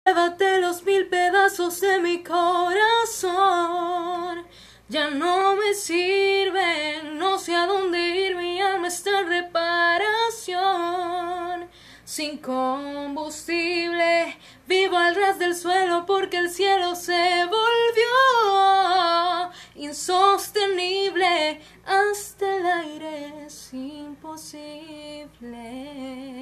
Llévate los 1000 pedazos de mi corazón. Ya no me sirven, no sé a dónde ir, mi alma está en reparación. Sin combustible, vivo al ras del suelo porque el cielo se volvió insostenible. Hasta el aire es imposible.